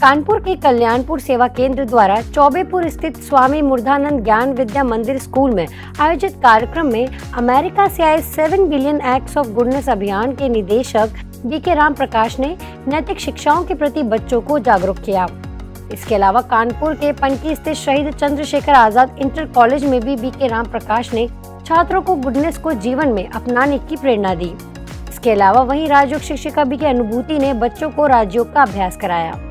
कानपुर के कल्याणपुर सेवा केंद्र द्वारा चौबेपुर स्थित स्वामी मूर्धानंद ज्ञान विद्या मंदिर स्कूल में आयोजित कार्यक्रम में अमेरिका से आए 7 बिलियन एक्ट्स ऑफ गुडनेस अभियान के निदेशक बीके राम प्रकाश ने नैतिक शिक्षाओं के प्रति बच्चों को जागरूक किया। इसके अलावा कानपुर के पनकी स्थित शहीद चंद्रशेखर आजाद इंटर कॉलेज में भी बीके राम प्रकाश ने छात्रों को गुडनेस को जीवन में अपनाने की प्रेरणा दी। इसके अलावा वहीं राजयोग शिक्षिका बीके अनुभूति ने बच्चों को राजयोग का अभ्यास कराया।